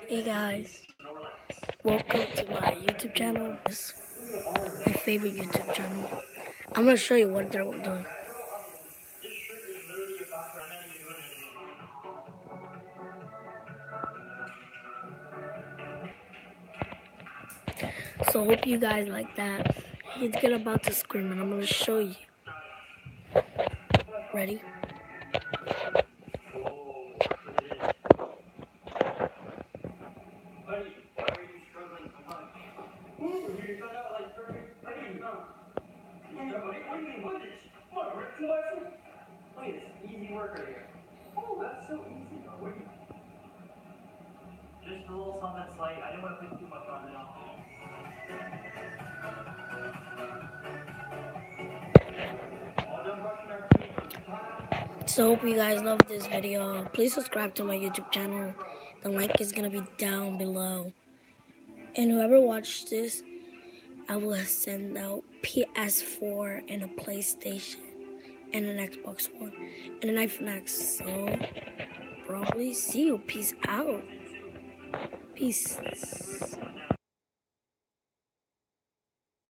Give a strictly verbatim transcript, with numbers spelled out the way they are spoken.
Hey guys, welcome to my YouTube channel. This is my favorite YouTube channel. I'm gonna show you what they're doing. So hope you guys like that. He's get about to scream and I'm gonna show you. Ready? Easy work right here. Oh, that's so easy. What do you... Just a little something slight. I didn't want to put too much on it. All done brushing our teeth. So hope you guys love this video. Please subscribe to my YouTube channel. The link is gonna be down below. And whoever watched this, I will send out P S four and a PlayStation and an Xbox One and an iPhone X. So probably see you. Peace out. Peace.